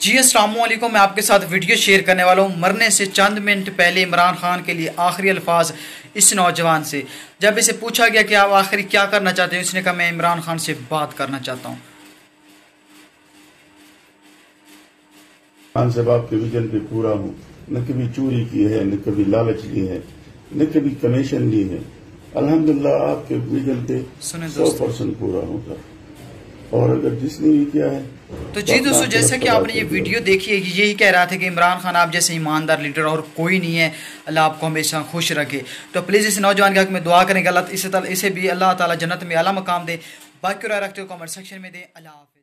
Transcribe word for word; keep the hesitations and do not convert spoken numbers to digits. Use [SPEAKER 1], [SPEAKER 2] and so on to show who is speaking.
[SPEAKER 1] जी अस्सलाम वालेकुम। मैं आपके साथ वीडियो शेयर करने वाला हूँ। मरने से चंद मिनट पहले इमरान खान के लिए आखिरी अल्फाज इस नौजवान से। जब इसे पूछा गया कि आप आखिरी क्या करना चाहते हैं, उसने कहा मैं इमरान खान से बात करना चाहता हूँ।
[SPEAKER 2] खान साहब आपके विजन पे पूरा हूँ, न कभी चोरी की है, न कभी लालच ली है, न कभी कमीशन ली है। अल्हम्दुलिल्लाह आपके विजन पे सौ परसेंट पूरा होगा। और अगर जिसने भी किया है
[SPEAKER 1] तो जी दोस्तों, जैसा कि आपने ये वीडियो देखी है, यही कह रहा था कि इमरान खान आप जैसे ईमानदार लीडर और कोई नहीं है, अल्लाह आपको हमेशा खुश रखे। तो प्लीज़ इस नौजवान के हक में दुआ करेंगे, अल्लाह इसे इसे भी अल्लाह ताला जन्नत में आला मकाम दे। बाकी राय रखते हो कमेंट सेक्शन में दें। अल्लाह।